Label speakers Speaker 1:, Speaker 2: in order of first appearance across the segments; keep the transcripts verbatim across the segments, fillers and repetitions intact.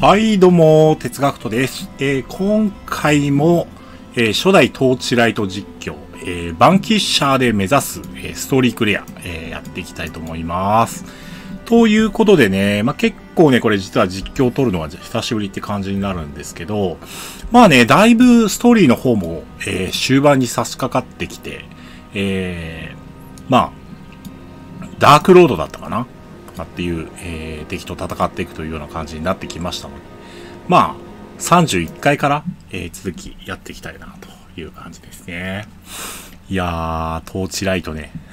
Speaker 1: はい、どうも、哲学とです。えー今回も、えー初代トーチライト実況、えーバンキッシャーで目指す、えーストーリークリア、えーやっていきたいと思います。ということでね、まあ、結構ね、これ実は実況を撮るのは久しぶりって感じになるんですけど、まあね、だいぶストーリーの方も、えー終盤に差し掛かってきて、えーまあ、ダークロードだったかなっていう、えー、敵と戦っていくというような感じになってきましたので、まあ、さんじゅういっかいから、えー、続きやっていきたいなという感じですね。いやー、トーチライトね。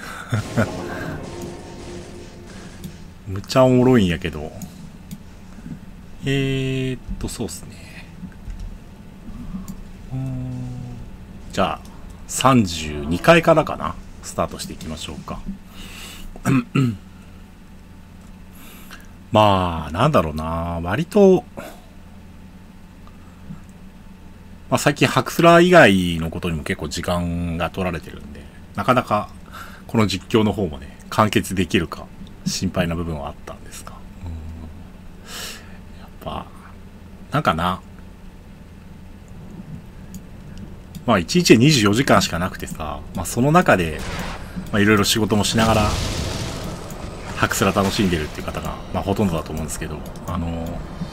Speaker 1: むちゃおもろいんやけど。えーっと、そうっすね。うーんじゃあ、さんじゅうにかいからかな。スタートしていきましょうか。まあ、なんだろうな。割と、まあ、最近ハクスラー以外のことにも結構時間が取られてるんで、なかなかこの実況の方もね、完結できるか心配な部分はあったんですが。やっぱ、なんかな。まあいちにちでにじゅうよじかんしかなくてさ、まあその中で、まあいろいろ仕事もしながら、ハクスラ楽しんでるっていう方が、まあほとんどだと思うんですけど、あのー、やっ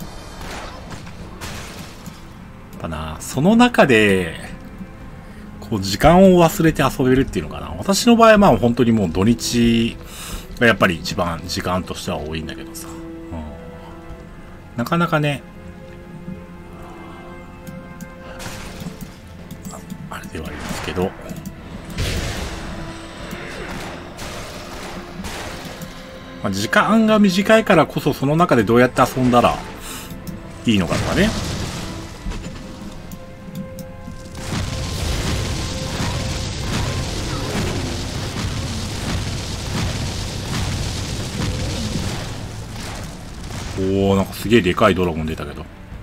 Speaker 1: ぱな、その中で、こう時間を忘れて遊べるっていうのかな。私の場合はまあ本当にもう土日がやっぱり一番時間としては多いんだけどさ。うん、なかなかね、あれではありますけど。まあ、時間が短いからこそその中でどうやって遊んだらいいのかとかね。おー、なんかすげえでかいドラゴン出たけど。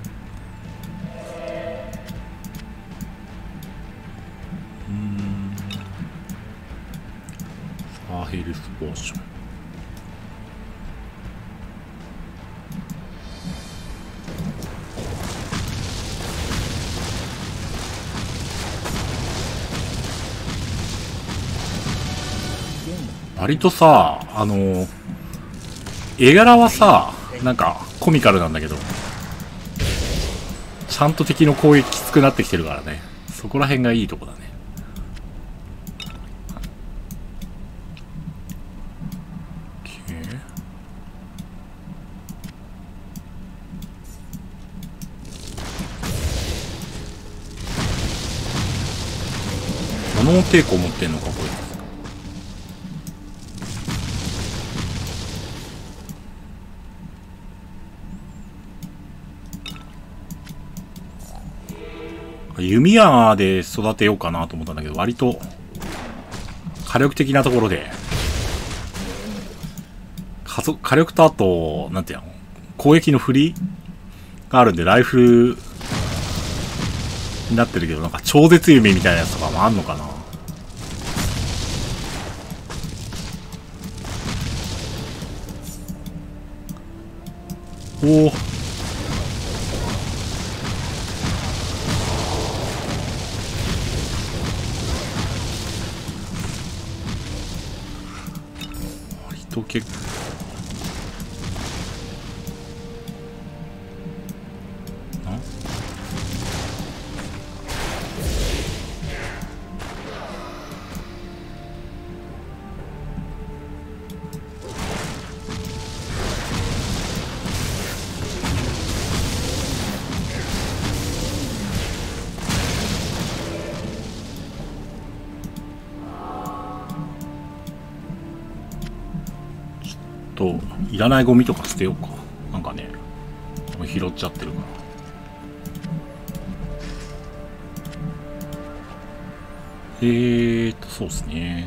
Speaker 1: うーん。さあ、ヘルスポーション。割とさ、あの、絵柄はさ、なんかコミカルなんだけど、ちゃんと敵の攻撃きつくなってきてるからね。そこら辺がいいとこだね。炎抵抗持ってんのか、これ。弓矢で育てようかなと思ったんだけど、割と火力的なところで、火火力とあと、なんていうの、攻撃の振りがあるんで、ライフルになってるけど、なんか超絶弓みたいなやつとかもあんのかな。おお。割と結構。といらないゴミとか捨てようか。なんかね、拾っちゃってるから。えーとそうですね。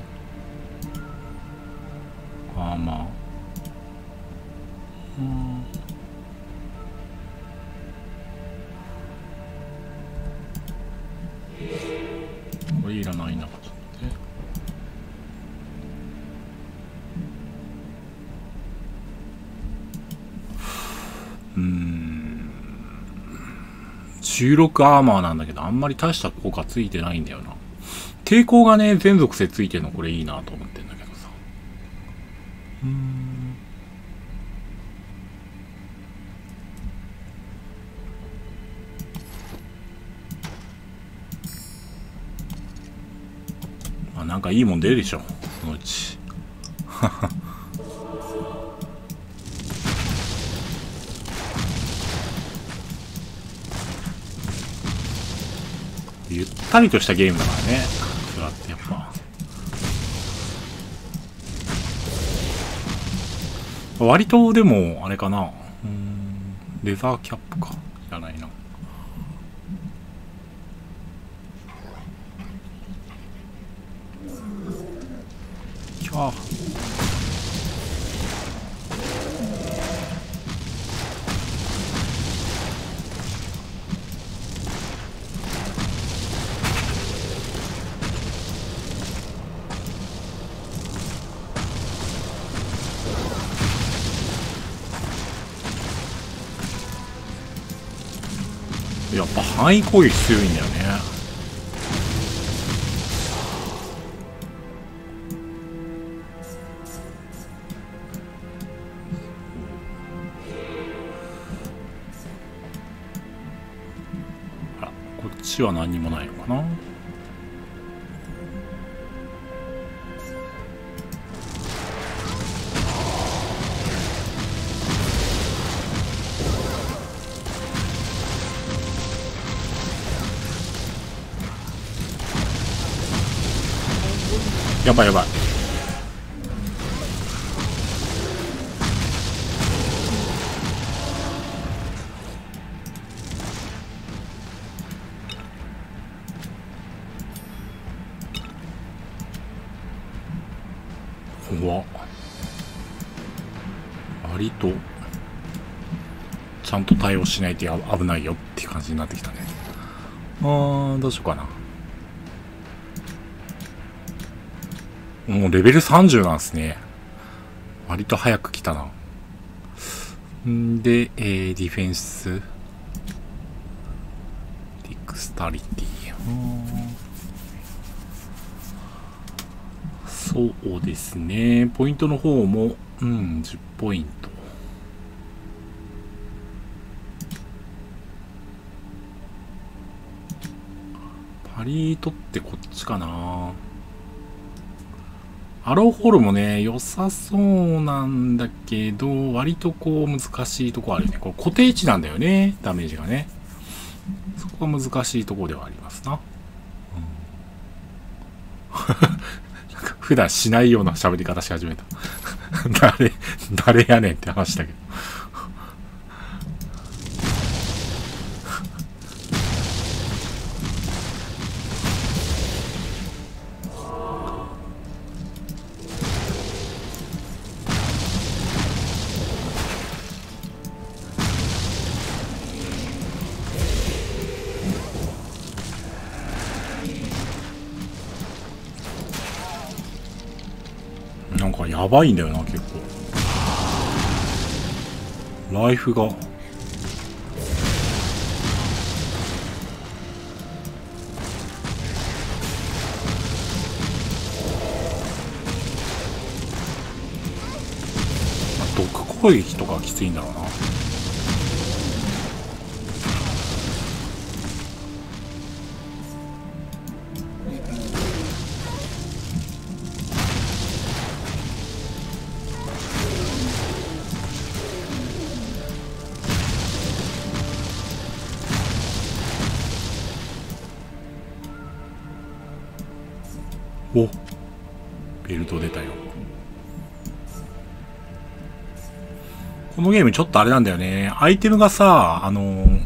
Speaker 1: あーまあうん、これいらないな。うーんじゅうろくアーマーなんだけど、あんまり大した効果ついてないんだよな。抵抗がね、全属性ついてるのこれいいなと思ってんだけどさ。うーん。まあなんかいいもん出るでしょ、そのうち。ゆったりとしたゲームだからね。それってやっぱ。割とでも、あれかな。うーん。レザーキャップか。いらないな。きゃー。やっぱ範囲攻撃強いんだよね。あら、こっちは何にもないのかな。やばいやばい。怖っ。割とちゃんと対応しないと危ないよっていう感じになってきたね。あー、どうしようかな。もうレベルさんじゅうなんですね。割と早く来たな。んで、えー、ディフェンス。ディクスタリティ。そうですね。ポイントの方も、うん、じゅっポイント。パリー取ってこっちかな。アローホールもね、良さそうなんだけど、割とこう難しいとこあるよね。これ固定値なんだよね、ダメージがね。そこが難しいところではありますな。うん、なんか普段しないような喋り方し始めた。誰、誰やねんって話だけど。なんかやばいんだよな、結構。ライフが。毒攻撃とかきついんだろうな。お、ベルト出たよ。このゲームちょっとあれなんだよね。アイテムがさ、あのー、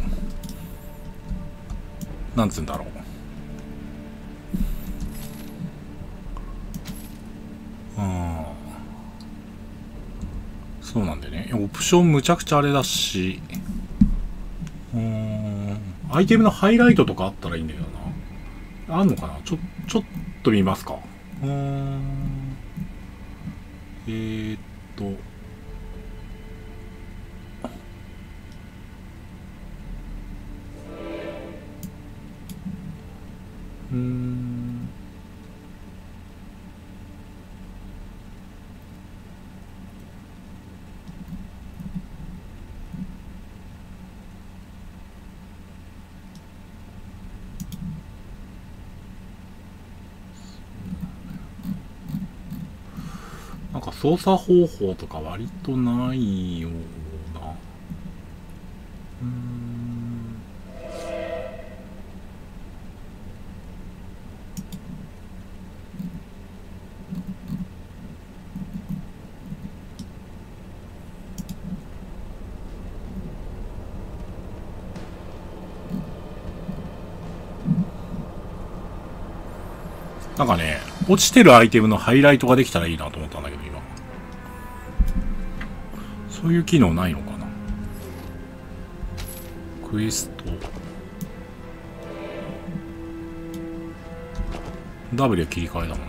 Speaker 1: なんつうんだろう。うん。そうなんだよね。オプションむちゃくちゃあれだし、うーん。アイテムのハイライトとかあったらいいんだけどな。あんのかな。ちょ、ちょっと見ますか。うーん。えーっと。 操作方法とか割とないような。うーん。なんかね、落ちてるアイテムのハイライトができたらいいなと思ったんだけど、今。そういう機能ないのかな。クエスト。ダブリュー 切り替えだもんな。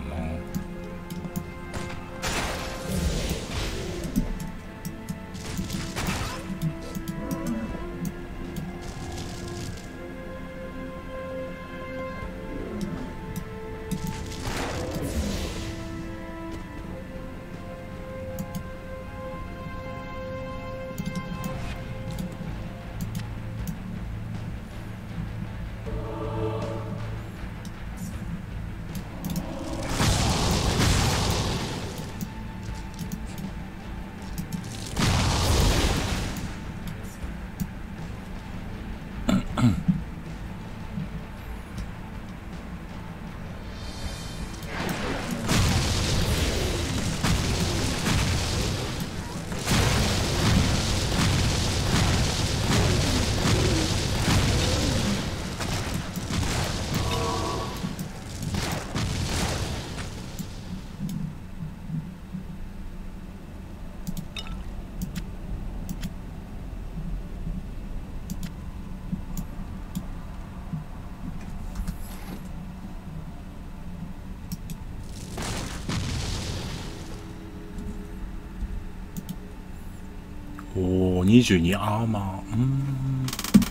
Speaker 1: おー、にじゅうにアーマー。うーん。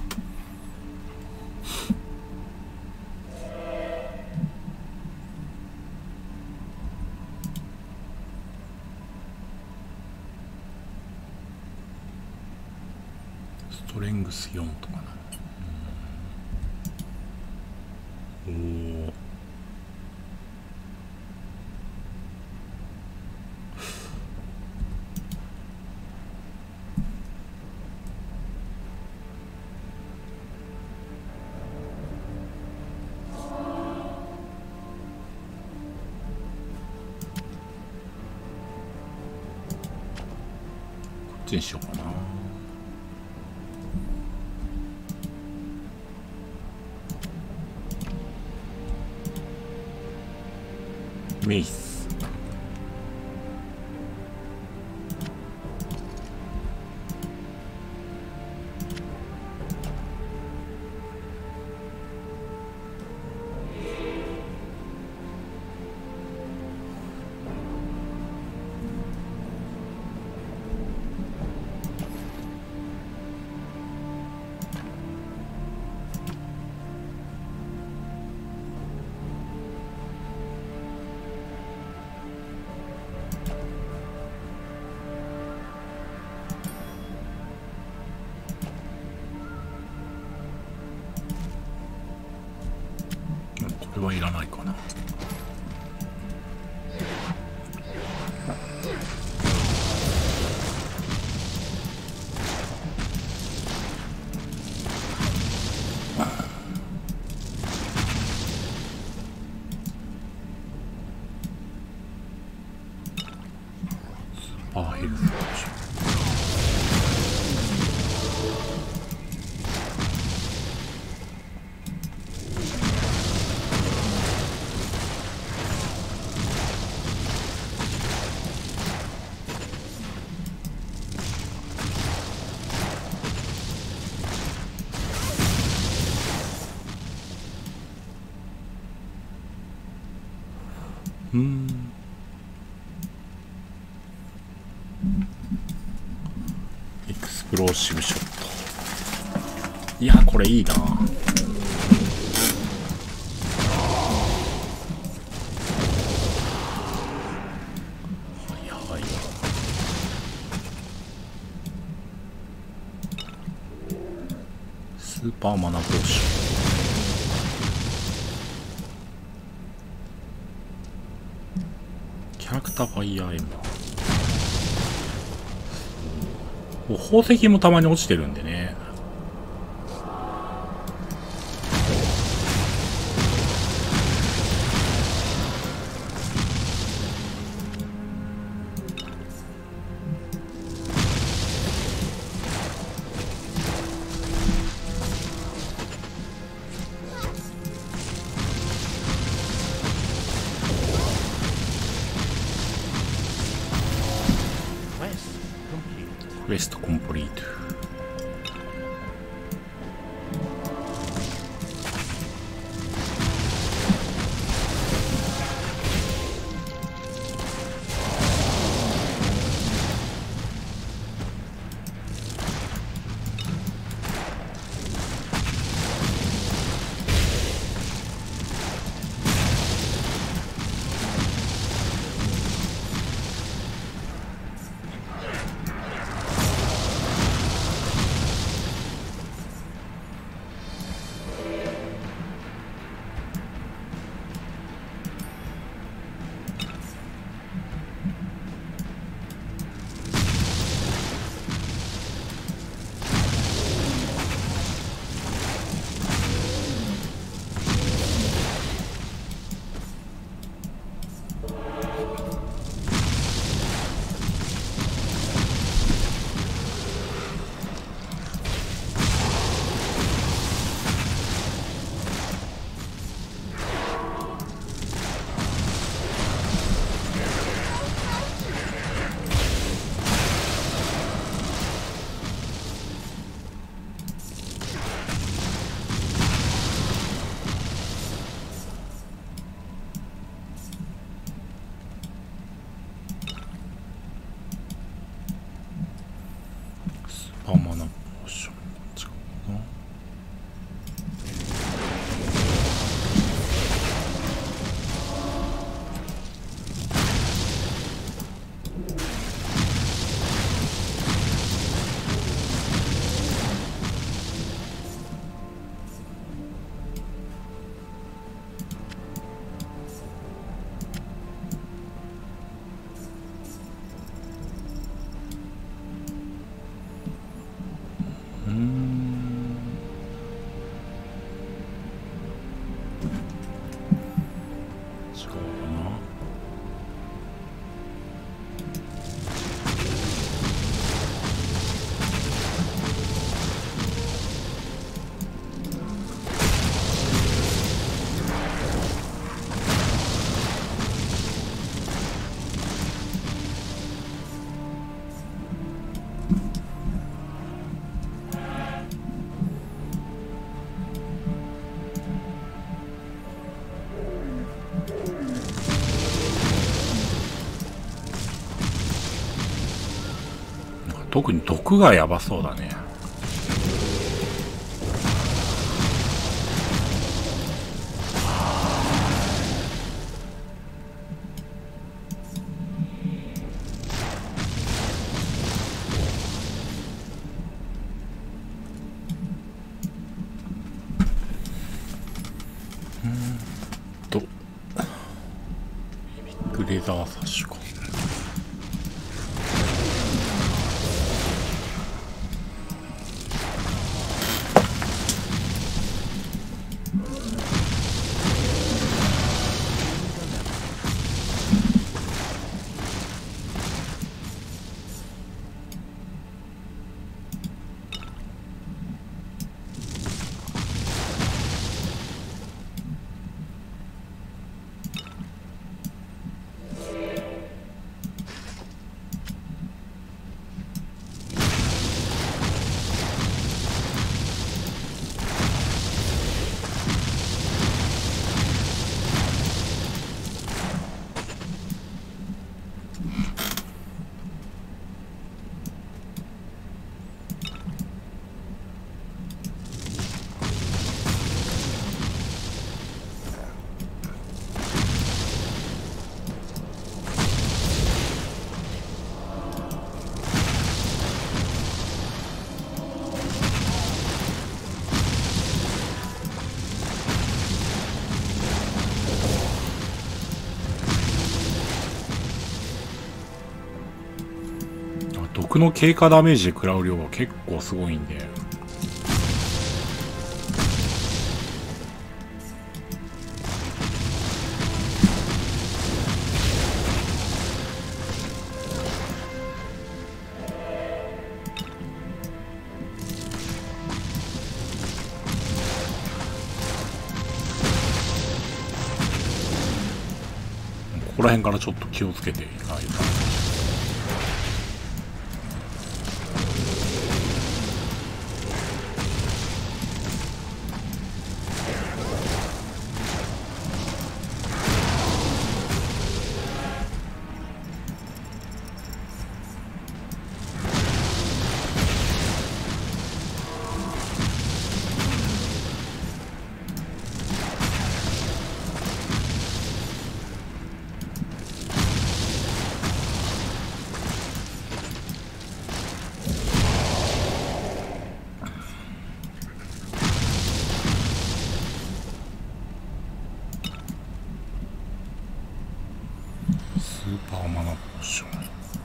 Speaker 1: ストレングスよんとかな。おー。こっちにしようかな。メイス。これはいらないかな。スーパーヘルス。うーん。エクスプローシブショット。いや、これいいな。はいはい。スーパーマナポーション。キャラクターファイヤーエンバー。 こう宝石もたまに落ちてるんでね。クエストコンプリート。パーマナポーション。こっちかな。特に毒がやばそうだね。うんと、ビッグレザーサッシュか。 の経過ダメージで食らう量が結構すごいんで。ここら辺からちょっと気をつけていかないと。スーパーマナポーション。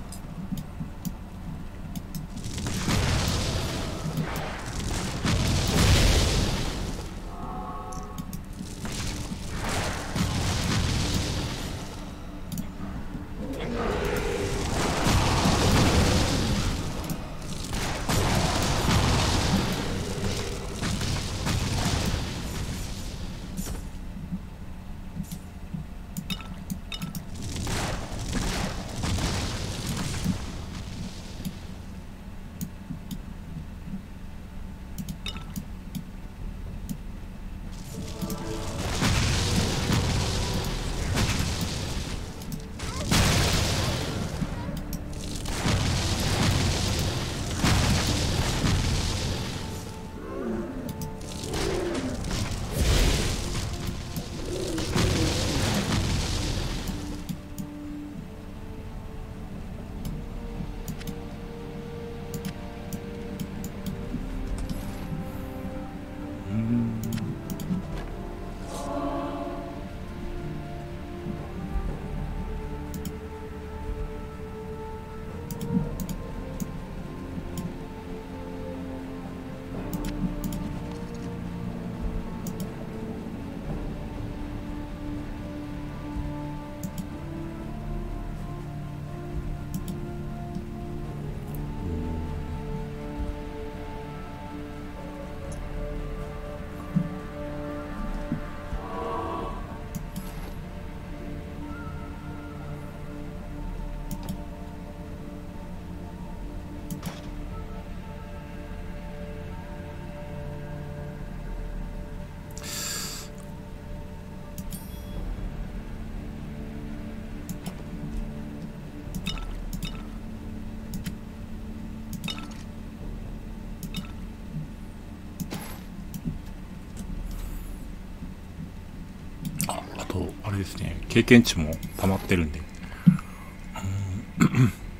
Speaker 1: あれですね、経験値も溜まってるんで、うん、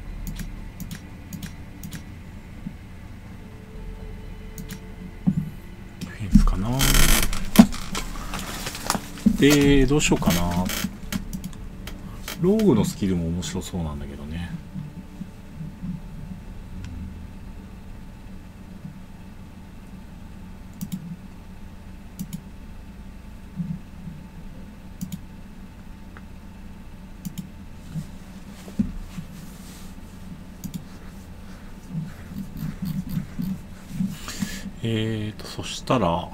Speaker 1: ディフェンスかな。でどうしようかな。ローグのスキルも面白そうなんだけどね。えーと、そしたら、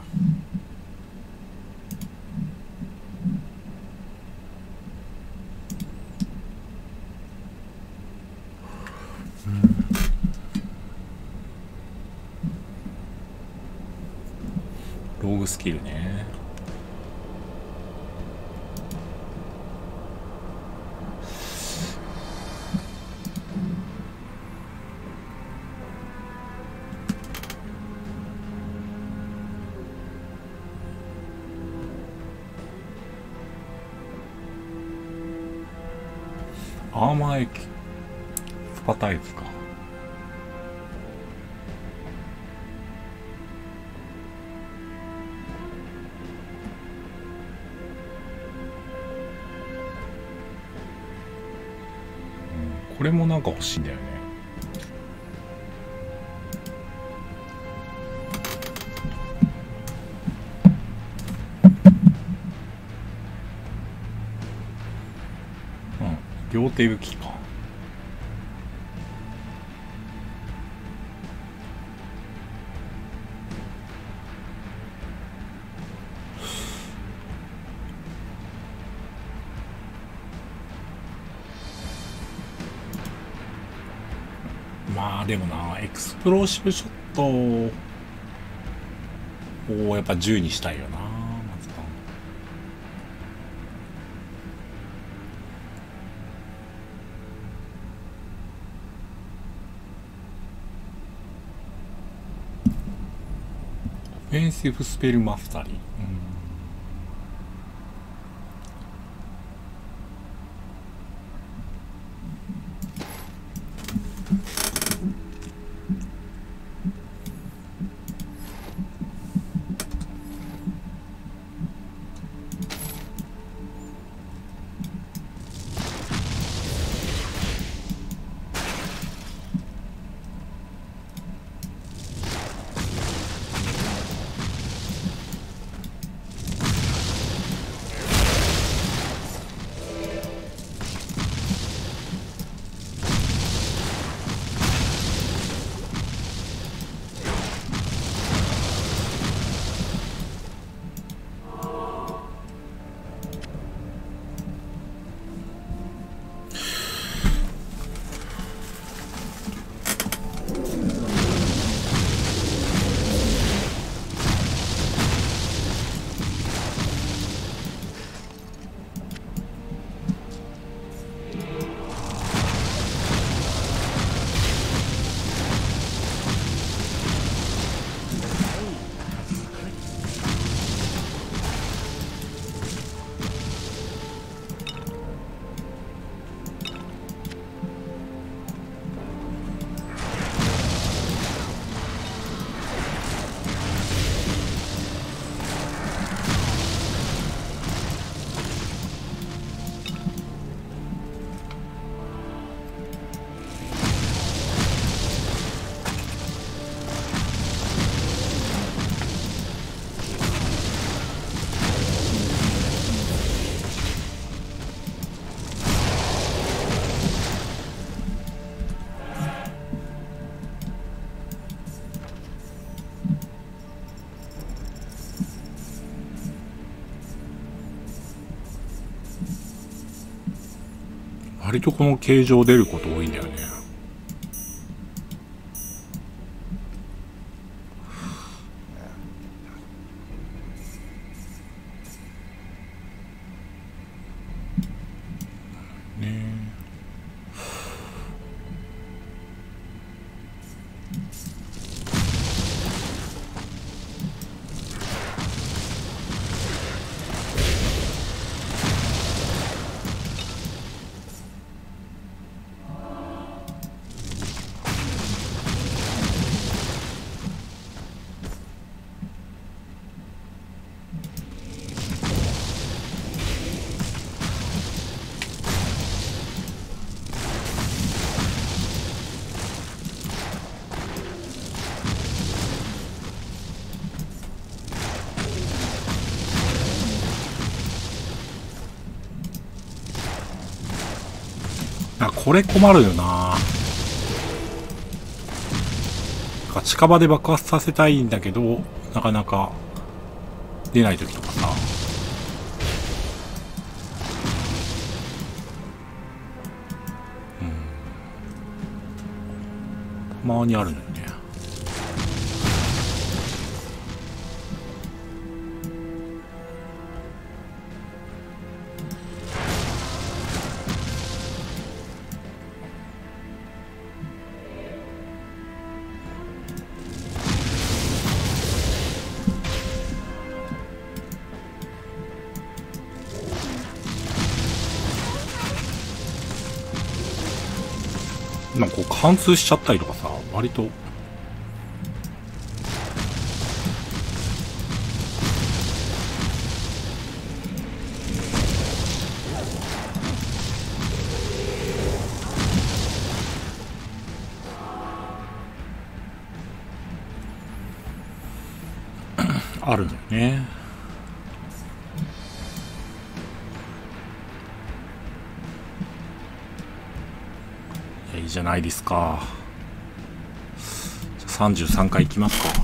Speaker 1: うん、ローグスキルね。アーマー駅スパタイズか。うん、これもなんか欲しいんだよね。 両手武器か。まあでもな、エクスプローシブショットをやっぱじゅうにしたいよな、まずは。オフェンシブスペルマスタリー。うん、割とこの形状出ること多いんだよね。これ困るよな。近場で爆発させたいんだけど、なかなか出ない時とかさ。うん。たまにあるのよね。なんかこう貫通しちゃったりとかさ、割とあるんだよね。 じゃないですか。じゃさんじゅうさんかいいきますか。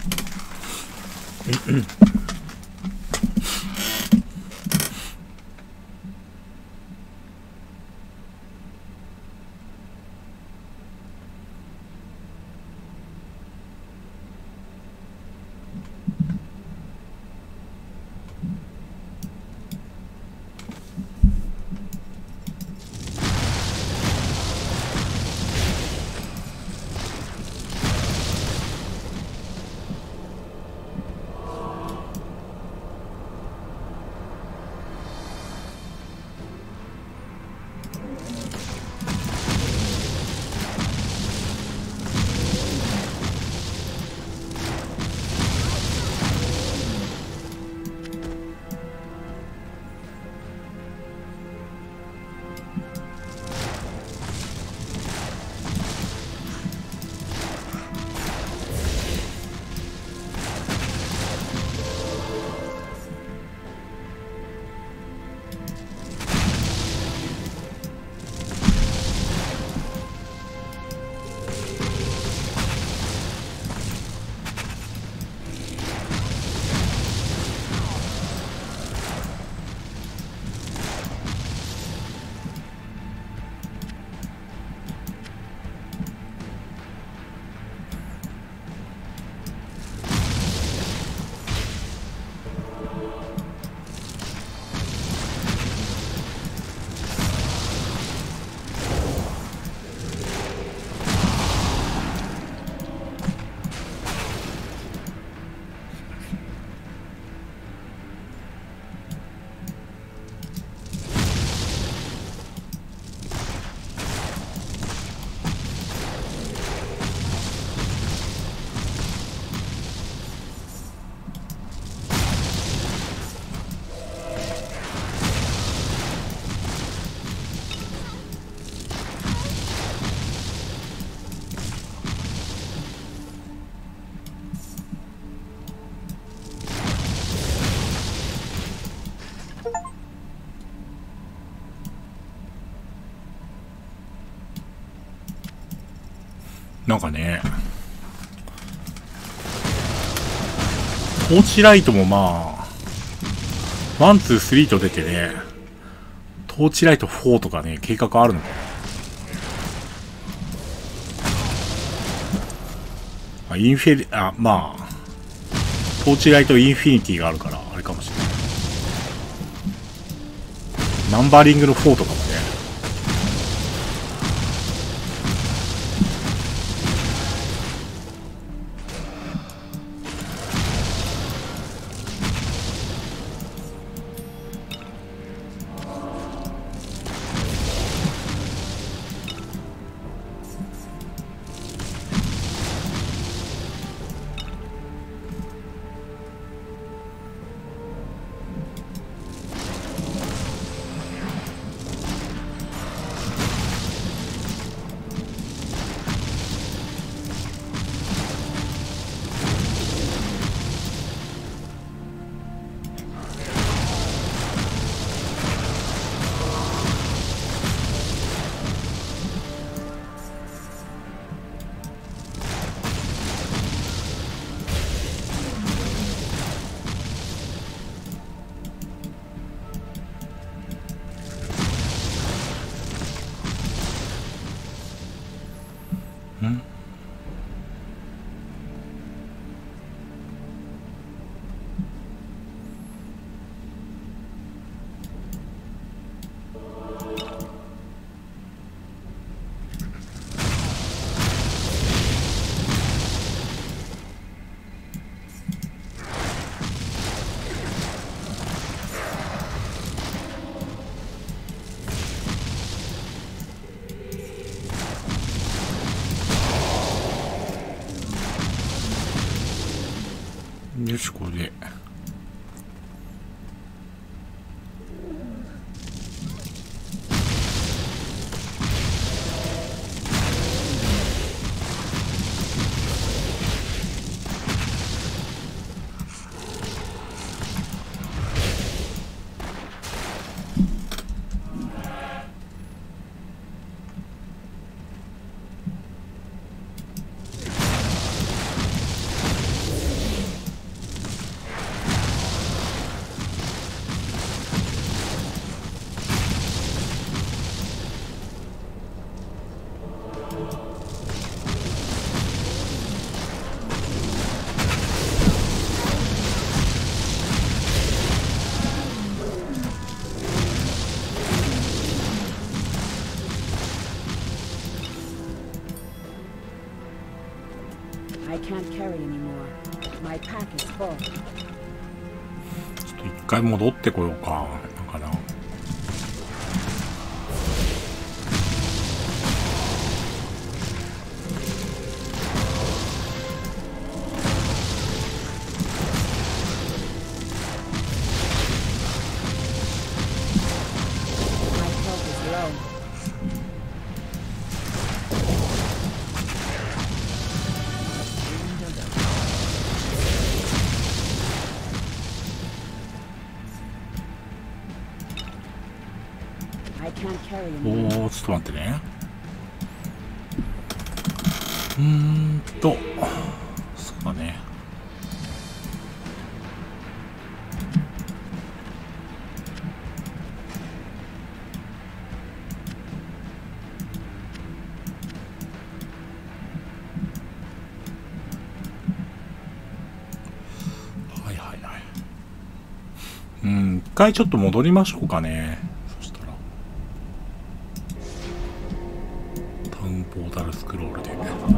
Speaker 1: なんかね、トーチライトもまあ、ワン、ツー、スリーと出てね、トーチライトフォーとかね、計画あるのかな。インフェリ、あ、まあ、トーチライトインフィニティがあるから、あれかもしれない。ナンバリングのフォーとかもね、んよし、これで。
Speaker 2: I can't carry anymore. My pack is full.
Speaker 1: ちょっと一回戻ってこようか。なんかな。おー、ちょっと待ってね。うーんと、そうだね。はいはいはい。うん、一回ちょっと戻りましょうかね。ポータルスクロールで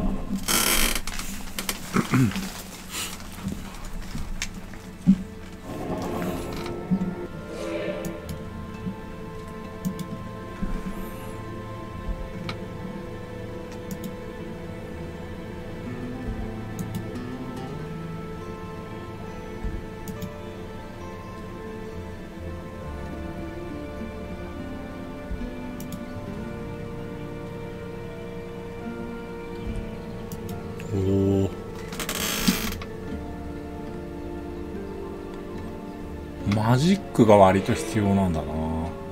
Speaker 1: おー、マジックが割と必要なんだな。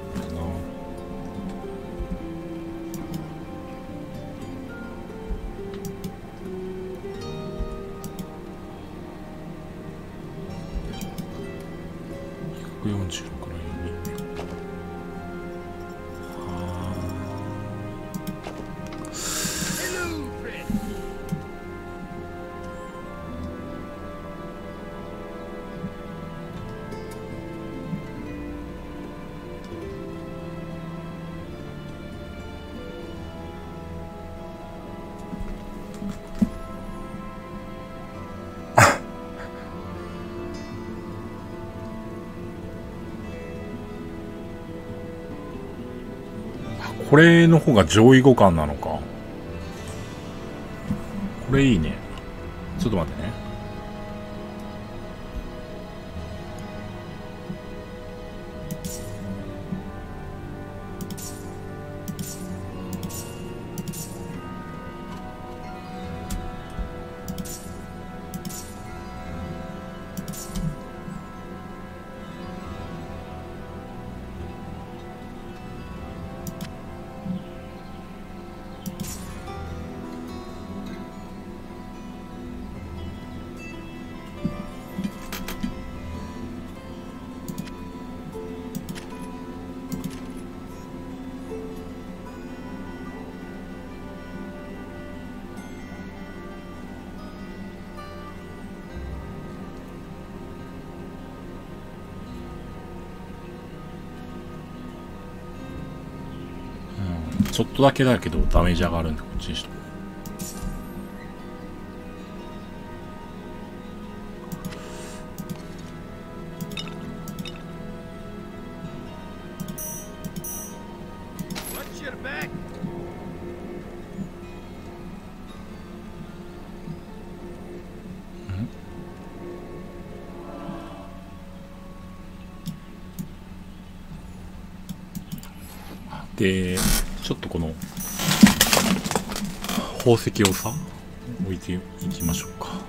Speaker 1: ひゃくよんじゅうろくの弓。これの方が上位互換なのか。これいいね。ちょっと待ってね。ちょっとだけだけどダメージ上がるんでこっちにしとこう。でちょっとこの宝石をさ置いていきましょうか。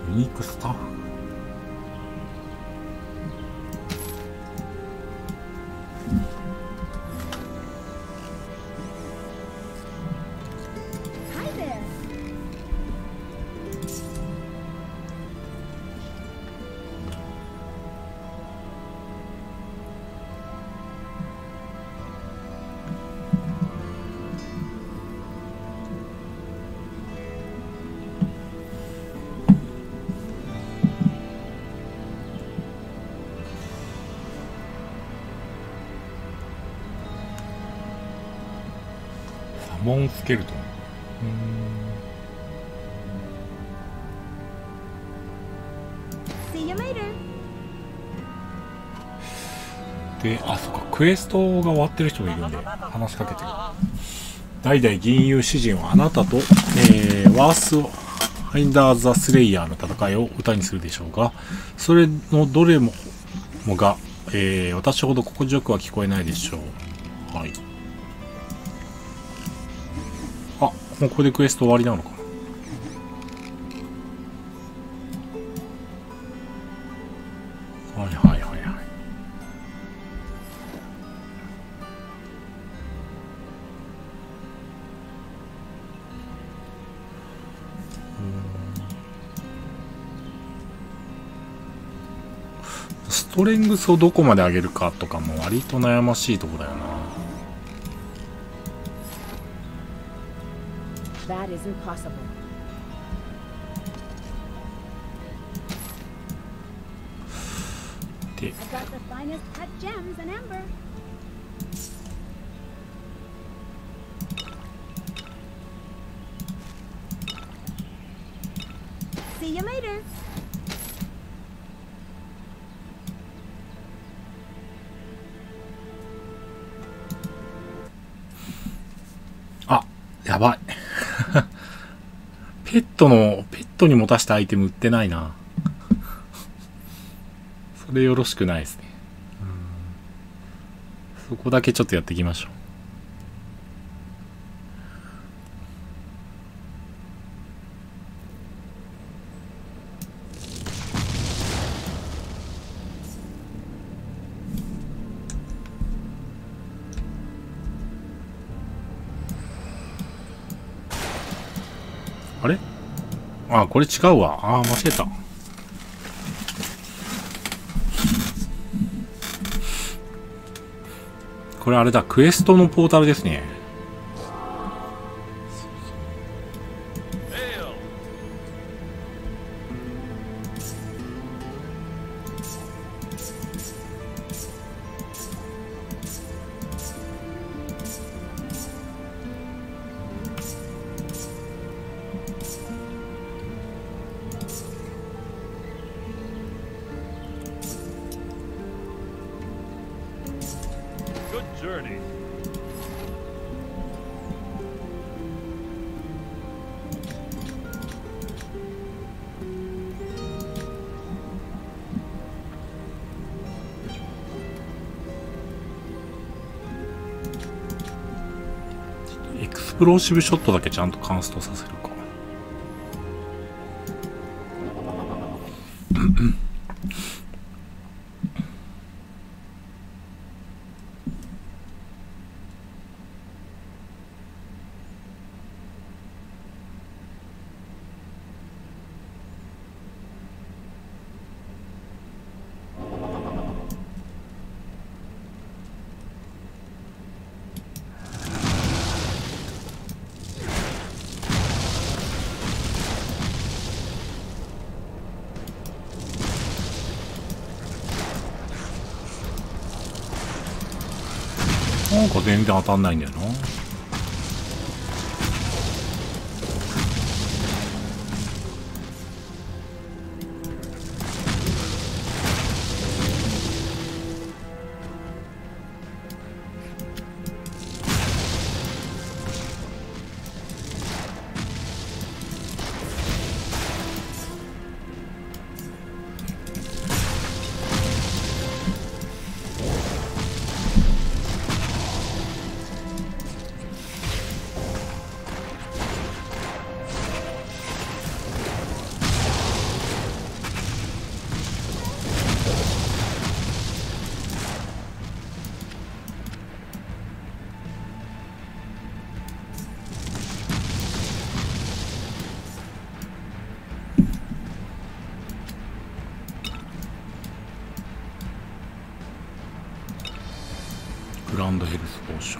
Speaker 1: ユニークスタッフ。モンスケルトン。うーん。で、あ、そっか、クエストが終わってる人もいるんで、話しかけてる。代々銀融詩人はあなたと、えー、ワースファインダー・ザ・スレイヤーの戦いを歌にするでしょうが、それのどれももが、えー、私ほど心地よくは聞こえないでしょう。はい。あ、もうこれでクエスト終わりなのかな。はいはいはいはい。ストレングスをどこまで上げるかとかも割と悩ましいとこだよな。
Speaker 2: That is impossible.
Speaker 1: で、
Speaker 2: I got the finest cut gems and amber. See you later.
Speaker 1: あ、やばい。ペットの、ペットに持たせたアイテム売ってないな。それよろしくないですね。そこだけちょっとやっていきましょう。あれ？あ、これ違うわ。あー、間違えた。これあれだ、クエストのポータルですね。エクスプローシブショットだけちゃんとカンストさせるか。なんか全然当たんないんだよな。 ンドヘルスポーション。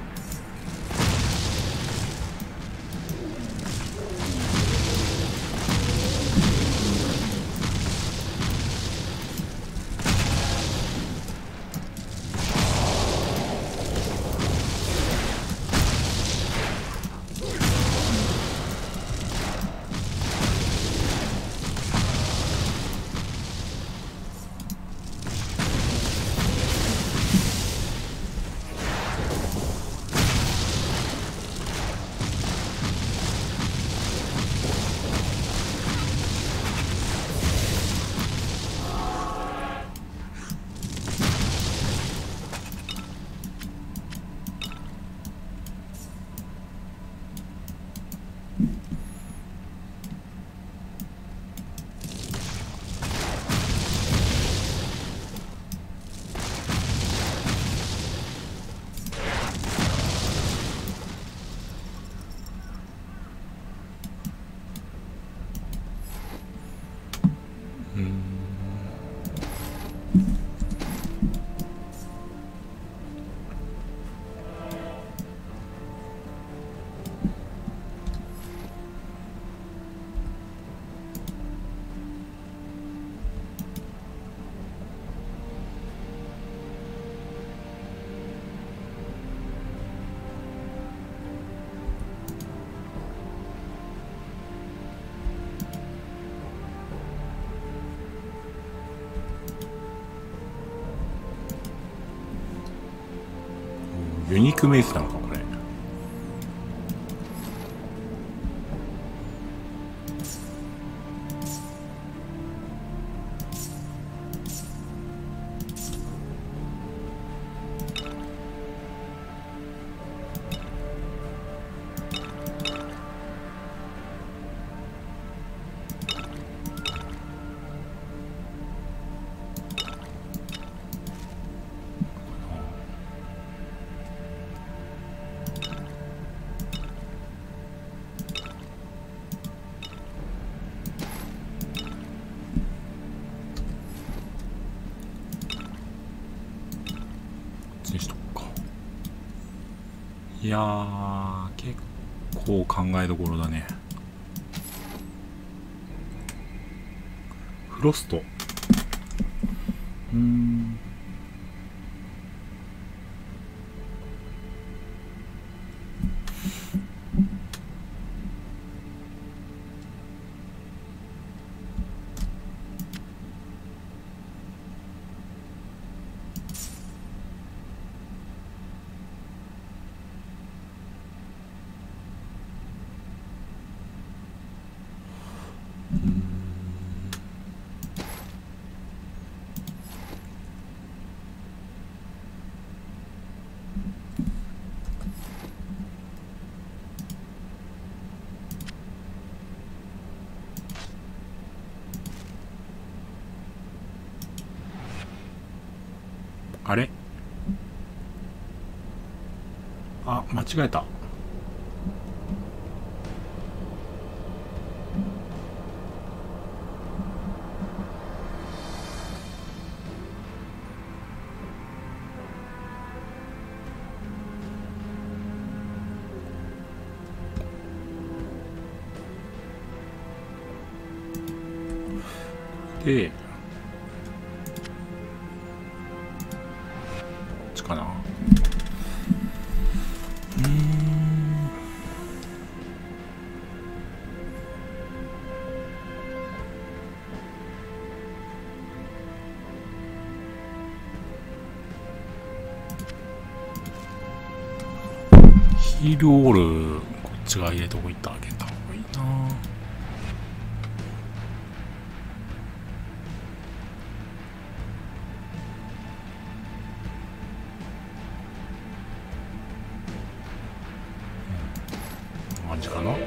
Speaker 1: ユニークメイスなのかこれ。いやー、結構考えどころだね。フロスト。うーん。あれ？あ、間違えた。で、こっちかな。うーん。ヒールオール、こっち側入れとこいってあげた方がいいな。感じかな。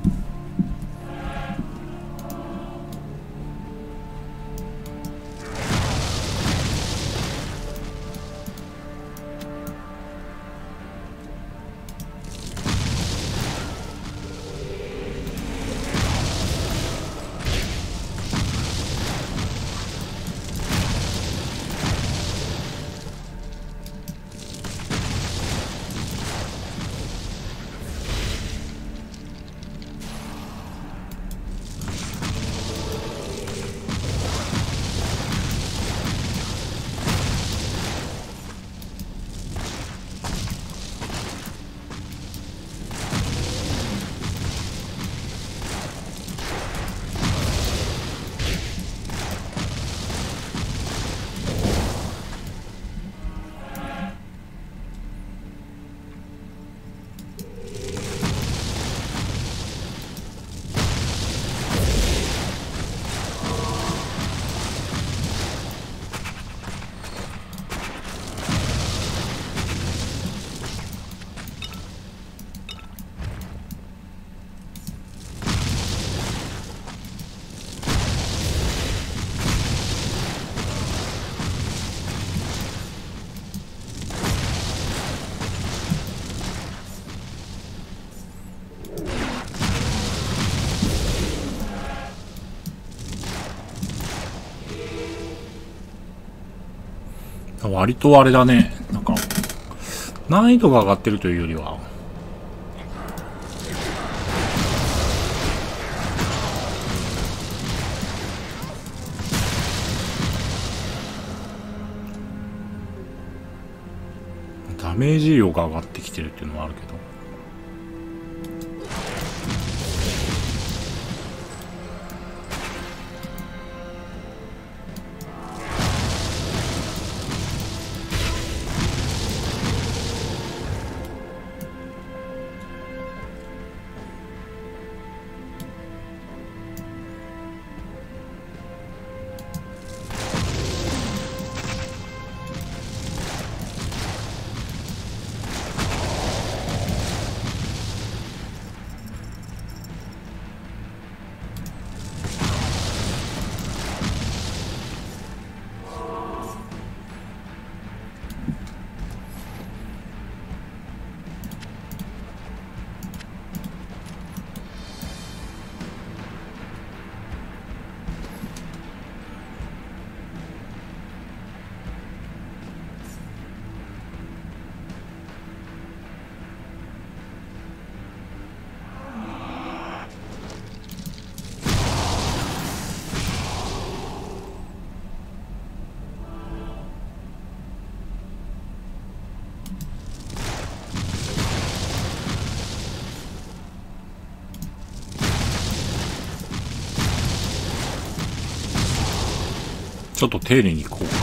Speaker 1: 割とあれだね。なんか、難易度が上がってるというよりは、ダメージ量が上がってきてるっていうのはあるけど。ちょっと丁寧にいこうか。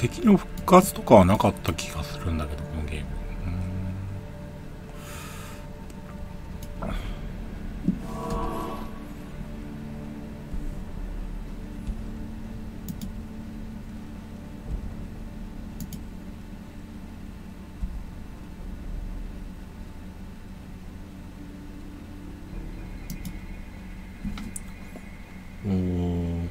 Speaker 1: 敵の復活とかはなかった気がするんだけど、このゲーム。うーん。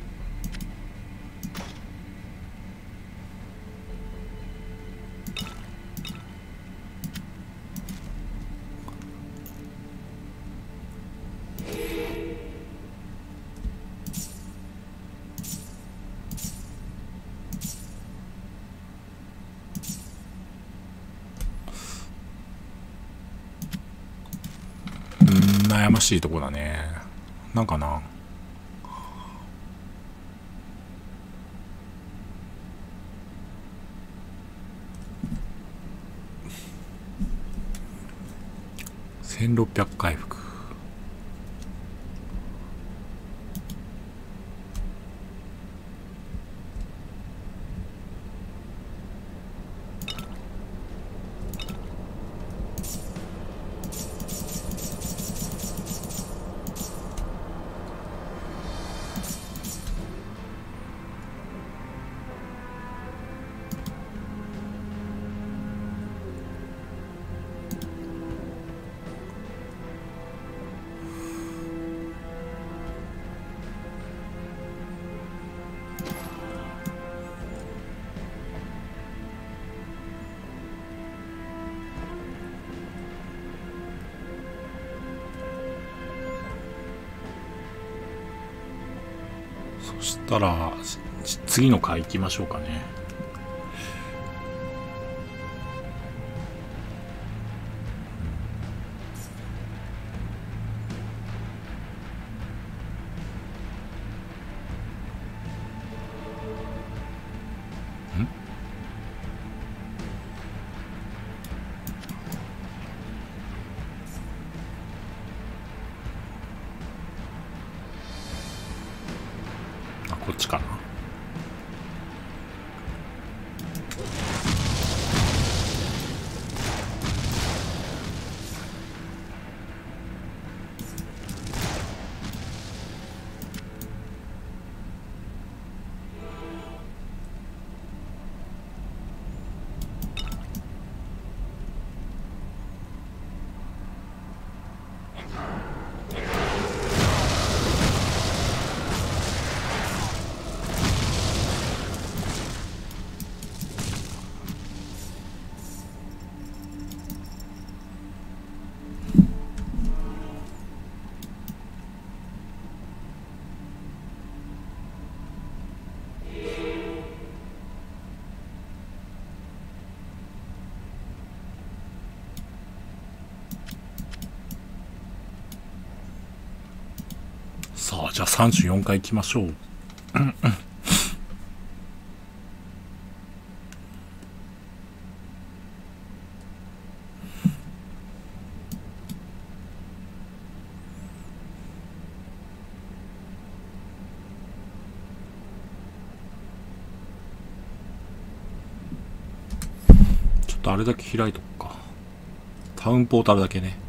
Speaker 1: うーん、悩ましいとこだね。なんかな。せんろっぴゃく回復。そしたら次の回行きましょうかね。ん？あ、こっちかな。さあ、じゃあさんじゅうよんかい行きましょう。ちょっとあれだけ開いとくか。タウンポータルだけね。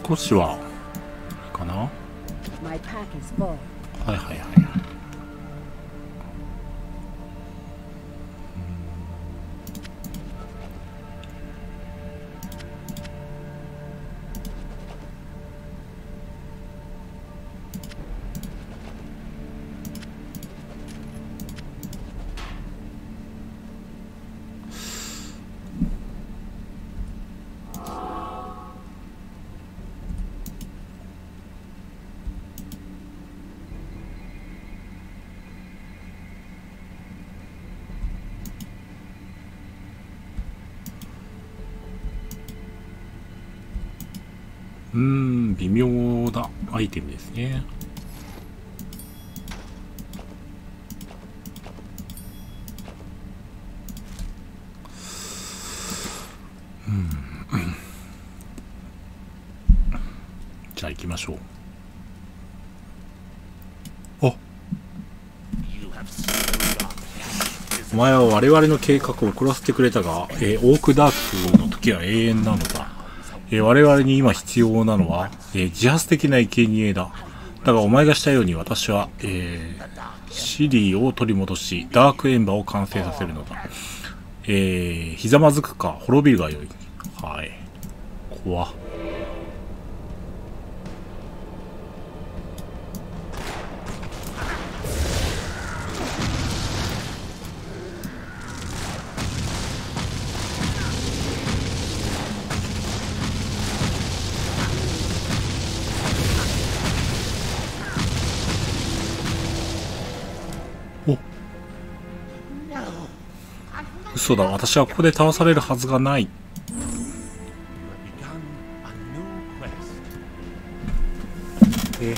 Speaker 1: 少しはかな。はい
Speaker 2: My pack is full.
Speaker 1: はいはい。うーん、微妙なアイテムですね。うん、じゃあ行きましょう。あ、お前は我々の計画を遅らせてくれたが、えー、オークダークの時は永遠なのだ。えー、我々に今必要なのは、えー、自発的な生贄だ。だがお前がしたように私は、えー、シリーを取り戻し、ダークエンバーを完成させるのだ。えー、ひざまずくか、滅びるがよい。はい。怖っ。嘘だ、私はここで倒されるはずがない。え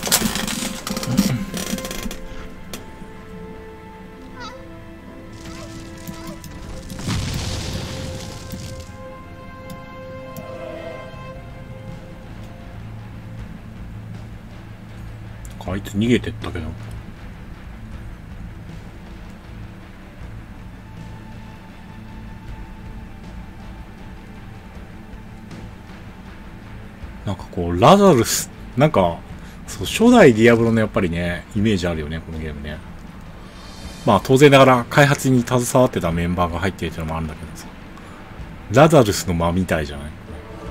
Speaker 1: あいつ逃げてったけど。なんかこう、ラザルス、なんか、そう、初代ディアブロのやっぱりね、イメージあるよね、このゲームね。まあ当然ながら開発に携わってたメンバーが入っているっていうのもあるんだけどさ。ラザルスの間みたいじゃない？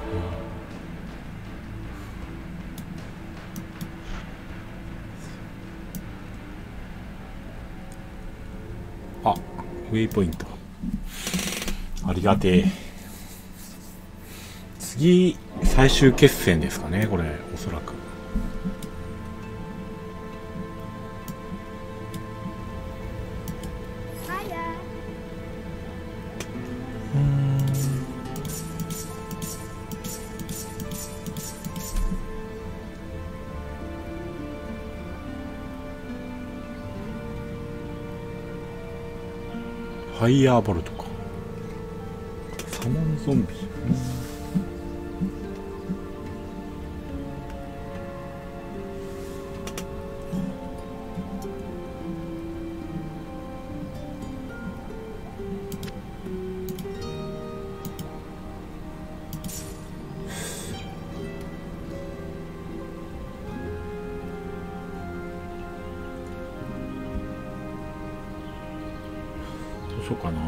Speaker 1: あ、ウェイポイント。ありがてえ。次、最終決戦ですかね、これ、おそらく。ファイヤーボルトか。サモンゾンビ。どうしようかな。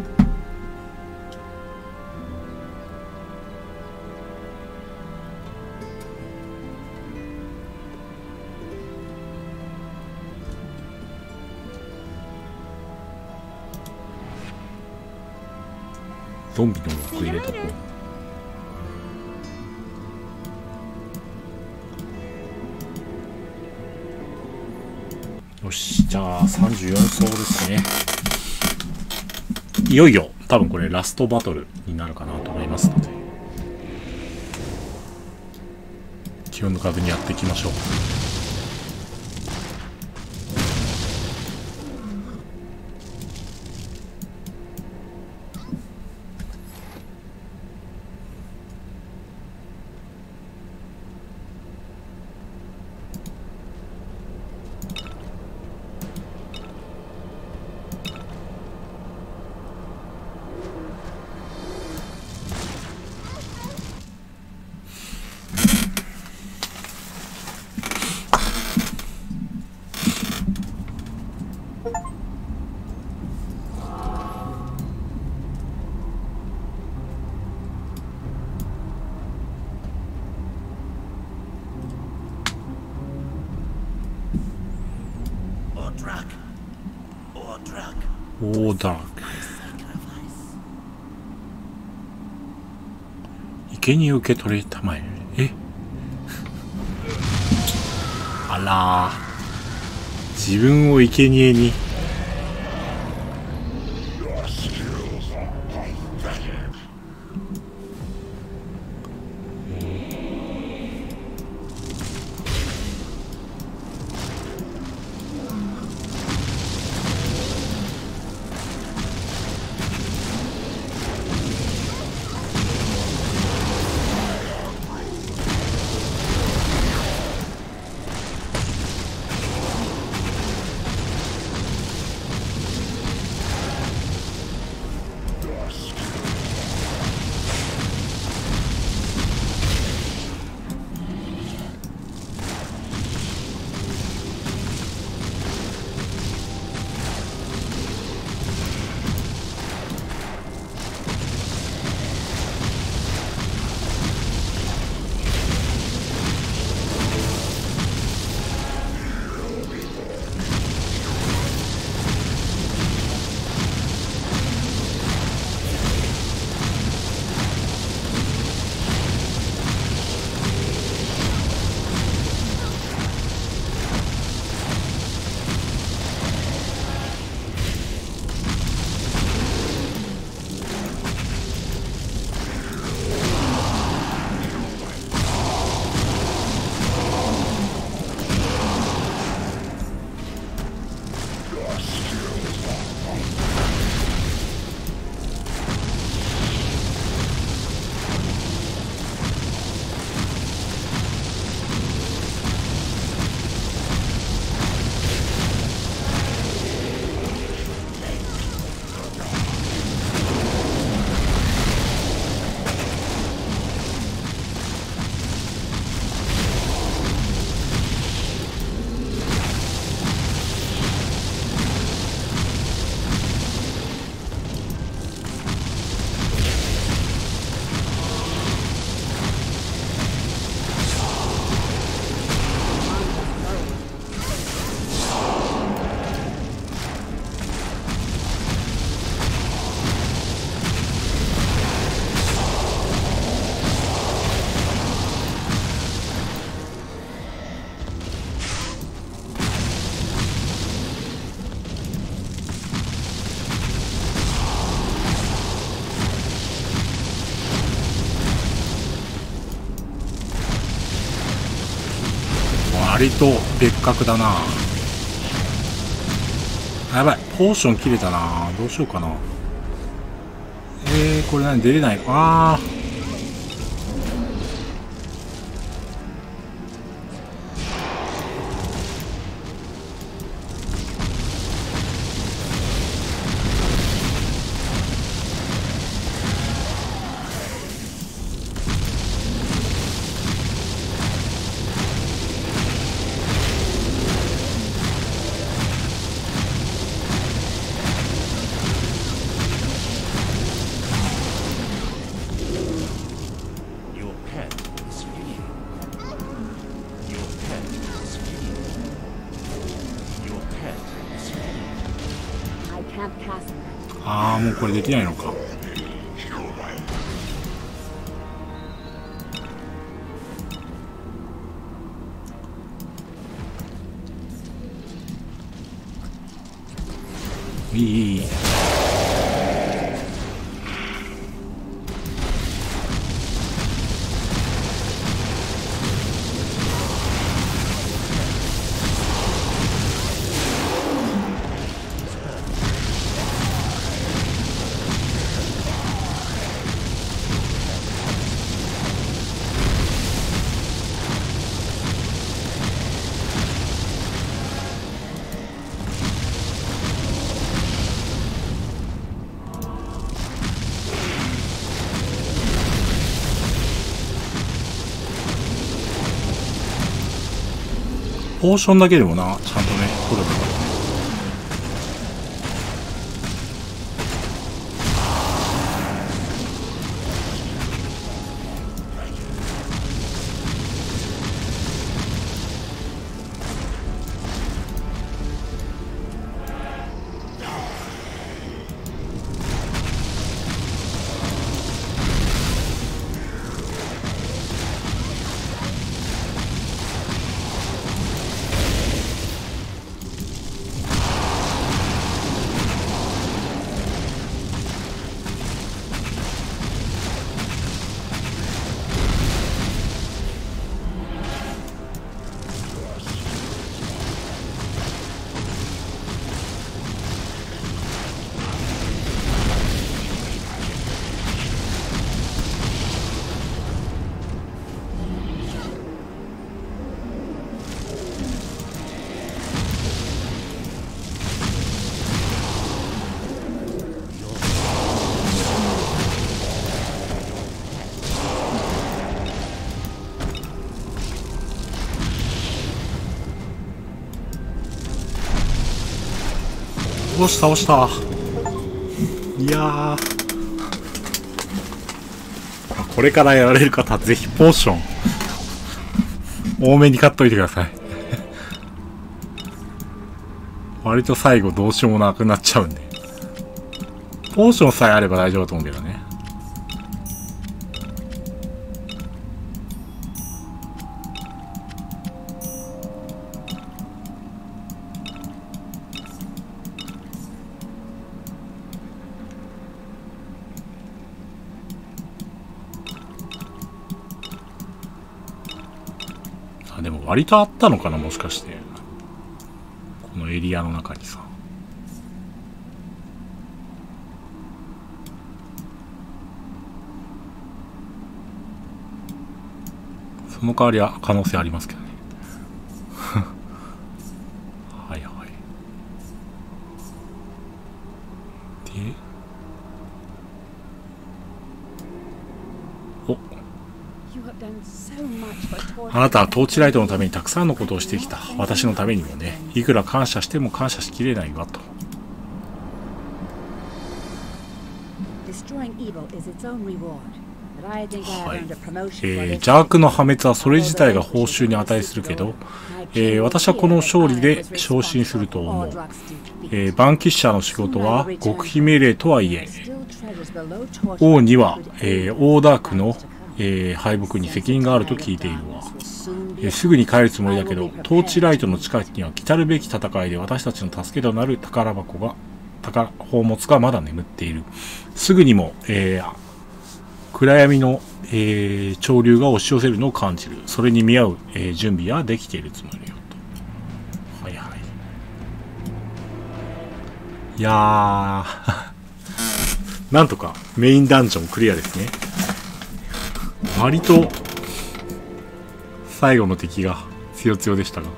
Speaker 1: ゾンビのロック入れとこう。よし、じゃあさんじゅうよん層ですね。いよいよ多分これラストバトルになるかなと思いますので、気を抜かずにやっていきましょう。 オーダーク。生贄受け取れたまえ。えあらー、自分を生贄に。割と別格だな。やばい、ポーション切れたな。どうしようかな。えー、これ何出れない。あー、あー、もうこれできないのか。いいいい。ポーションだけでもな、ちゃんとね、取れたからね。 よし倒した。いやー、これからやられる方はぜひポーション多めに買っといてください割と最後どうしようもなくなっちゃうんで、ポーションさえあれば大丈夫だと思うけどね。あ、でも割とあったのかな、もしかしてこのエリアの中にさ。その代わりは可能性ありますけどねはいはい。で、お、あなたはトーチライトのためにたくさんのことをしてきた。私のためにもね。いくら感謝しても感謝しきれないわと。はい、えー、邪悪の破滅はそれ自体が報酬に値するけど、えー、私はこの勝利で昇進すると思う。えー、バンキッシャーの仕事は極秘命令とはいえ、王には、えー、オーダークの、えー、敗北に責任があると聞いているわ。えー、すぐに帰るつもりだけど、トーチライトの近くには来たるべき戦いで私たちの助けとなる宝箱が、宝宝物がまだ眠っている。すぐにも、えー暗闇の、えー、潮流が押し寄せるのを感じる。それに見合う、えー、準備はできているつもりよと。はいはい。いやーなんとかメインダンジョンクリアですね。割と最後の敵が強強でしたが。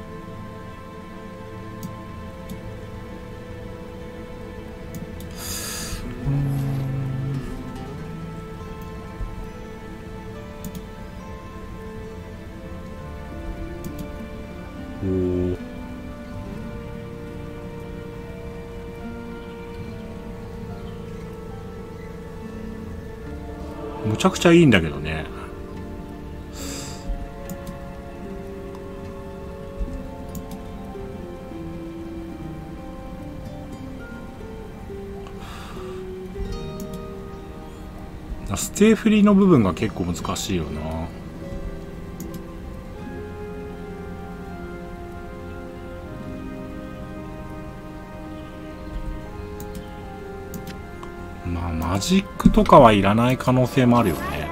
Speaker 1: むちゃくちゃいいんだけどね。ステイフリーの部分が結構難しいよな。まあマジックとかはいらない可能性もあるよね。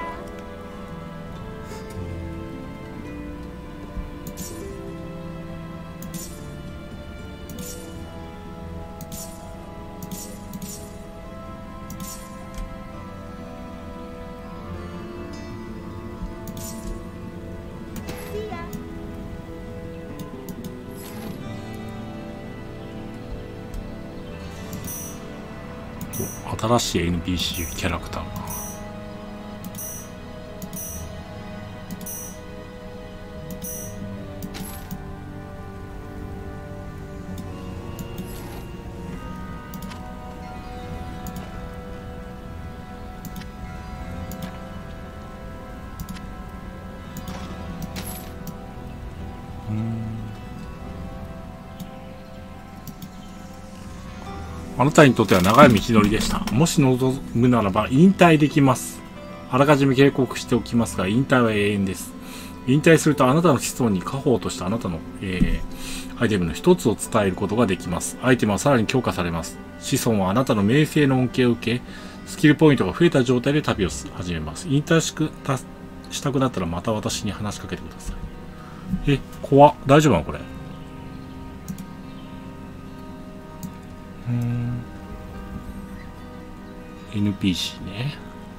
Speaker 1: 新しい エヌピーシー キャラクターが。あなたにとっては長い道のりでした。もし望むならば引退できます。あらかじめ警告しておきますが、引退は永遠です。引退するとあなたの子孫に家宝としてあなたの、えー、アイテムの一つを伝えることができます。アイテムはさらに強化されます。子孫はあなたの名声の恩恵を受け、スキルポイントが増えた状態で旅を始めます。引退しくたしたくなったらまた私に話しかけてください。え、怖っ。大丈夫なのこれ。うーん。エヌピーシー ね。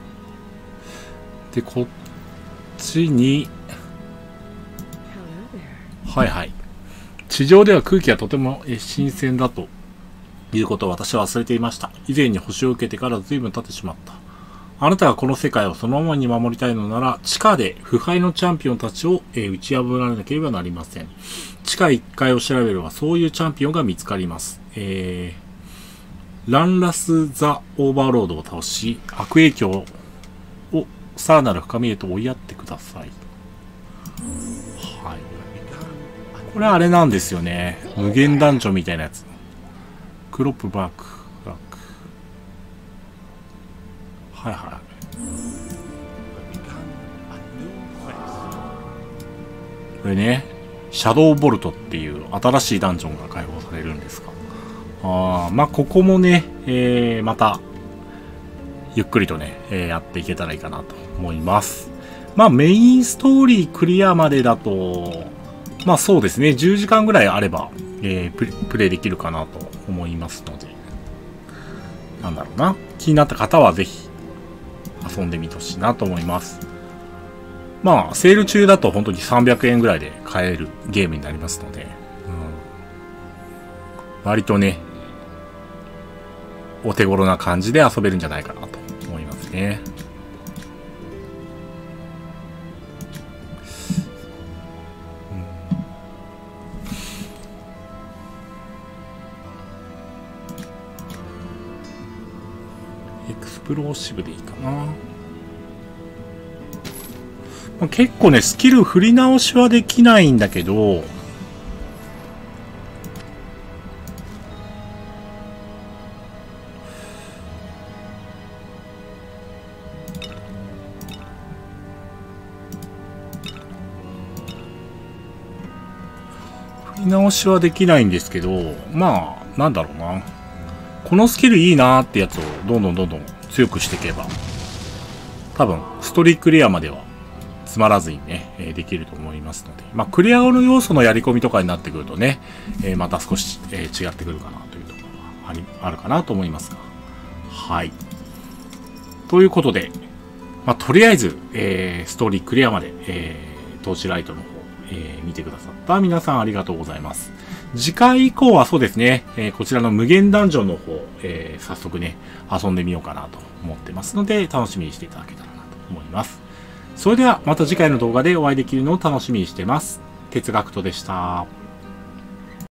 Speaker 1: で、こっちに、はいはい。地上では空気がとても新鮮だということを私は忘れていました。以前に星を受けてから随分経ってしまった。あなたがこの世界をそのままに守りたいのなら、地下で腐敗のチャンピオンたちを、えー、打ち破られなければなりません。地下いっかいを調べればそういうチャンピオンが見つかります。えーランラス・ザ・オーバーロードを倒し、悪影響をさらなる深みへと追いやってください。はい。これあれなんですよね。無限ダンジョンみたいなやつ。クロップバック、バック。はいはい。これね、シャドウボルトっていう新しいダンジョンが開放されるんですか。あー、まあ、ここもね、えー、また、ゆっくりとね、えー、やっていけたらいいかなと思います。まあ、メインストーリークリアまでだと、まあそうですね、じゅうじかんぐらいあれば、えー、プレ、プレイできるかなと思いますので、なんだろうな、気になった方はぜひ遊んでみてほしいなと思います。まあ、セール中だと本当にさんびゃくえんぐらいで買えるゲームになりますので、うん、割とね、お手頃な感じで遊べるんじゃないかなと思いますね。エクスプローシブでいいかな。まあ、結構ね、スキル振り直しはできないんだけど、振り直しはできないんですけど、まあ、なんだろうな。このスキルいいなーってやつをどんどんどんどん強くしていけば、多分、ストーリークリアまではつまらずにね、えー、できると思いますので、まあ、クリア後の要素のやり込みとかになってくるとね、えー、また少し、えー、違ってくるかなというところはあり、あるかなと思いますが。はい。ということで、まあ、とりあえず、えー、ストーリークリアまで、えー、トーチライトの方、えー、見てくださった皆さんありがとうございます。次回以降はそうですね、えー、こちらの無限ダンジョンの方、えー、早速ね、遊んでみようかなと思ってますので、楽しみにしていただけたらなと思います。それではまた次回の動画でお会いできるのを楽しみにしてます。哲学とでした。